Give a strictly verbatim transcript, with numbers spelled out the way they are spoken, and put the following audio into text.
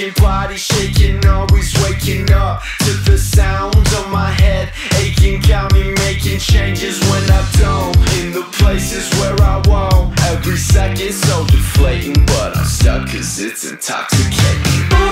brain, body shaking, always waking up to the sounds of my head aching, got me making changes when I don't, in the places where I won't. Every second so deflating, but I'm stuck cause it's intoxicating.